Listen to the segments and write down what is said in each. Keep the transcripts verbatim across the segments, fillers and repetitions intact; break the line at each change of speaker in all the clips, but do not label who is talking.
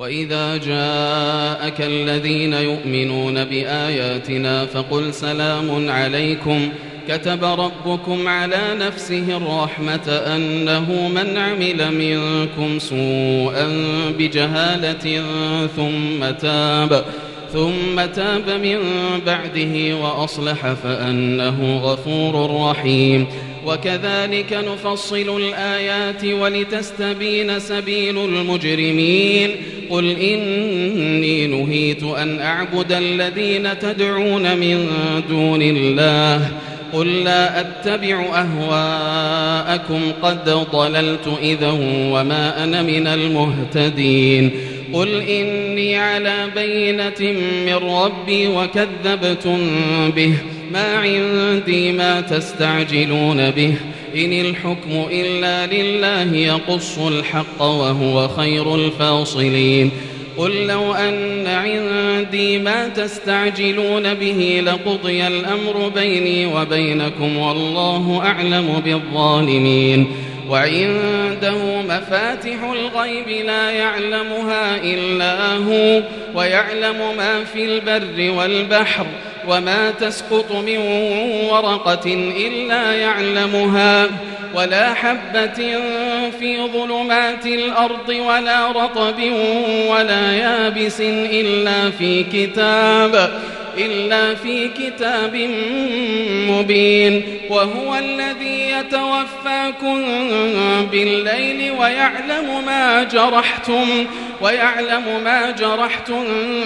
وإذا جاءك الذين يؤمنون بآياتنا فقل سلام عليكم كتب ربكم على نفسه الرحمة أنه من عمل منكم سوءا بجهالة ثم تاب ثم تاب من بعده وأصلح فأنه غفور رحيم. وكذلك نفصل الآيات ولتستبين سبيل المجرمين. قل إني نهيت أن أعبد الذين تدعون من دون الله قل لا أتبع أهواءكم قد ضللت إذا وما أنا من المهتدين. قل إني على بينة من ربي وكذبتم به ما عندي ما تستعجلون به إن الحكم إلا لله يقص الحق وهو خير الفاصلين. قل لو أن عندي ما تستعجلون به لقضي الأمر بيني وبينكم والله أعلم بالظالمين. وعنده مفاتح الغيب لا يعلمها إلا هو ويعلم ما في البر والبحر وما تسقط من ورقة إلا يعلمها ولا حبة في ظلمات الأرض ولا رطب ولا يابس إلا في كتاب إلا في كتاب مبين. وهو الذي يتوفاكم بالليل ويعلم ما جرحتم ويعلم ما جرحتم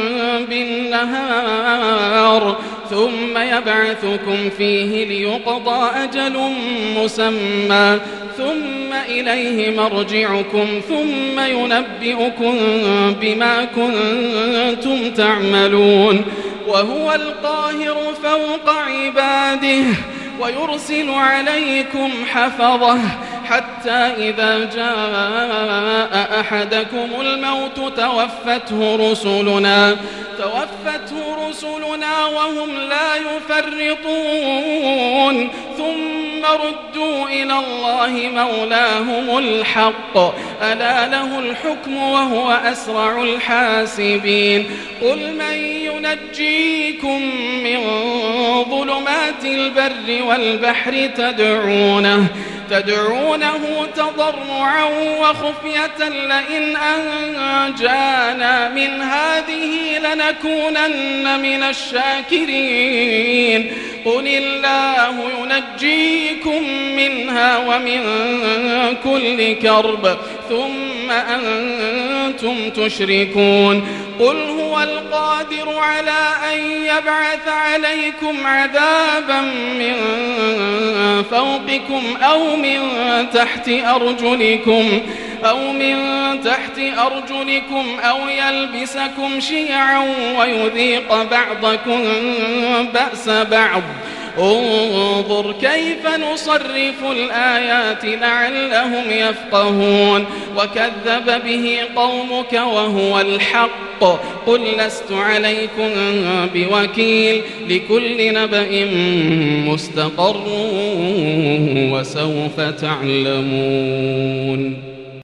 بالنهار ثم يبعثكم فيه ليقضى أجل مسمى ثم إليه مرجعكم ثم ينبئكم بما كنتم تعملون. وهو القاهر فوق عباده ويرسل عليكم حفظه حتى إذا جاء أحدكم الموت توفته رسلنا توفته رسلنا وهم لا يفرطون ثم ردوا إلى الله مولاهم الحق ألا له الحكم وهو أسرع الحاسبين. قل من ينجيكم من ظلمات البر والبحر تدعونه تدعونه تضرعا وخفية لئن أنجانا من هذه لنكونن من الشاكرين. قل الله ينجيكم منها ومن كل كرب ثم أنتم تشركون. قل هو القادر على أن يبعث عليكم عذابا من فوقكم أو من تحت أرجلكم أو من تحت أرجلكم أو يلبسكم شيعا ويذيق بعضكم بأس بعض. انظر كيف نصرف الآيات لعلهم يفقهون. وكذب به قومك وهو الحق قل لست عليكم بوكيل لكل نبأ مستقر وسوف تعلمون.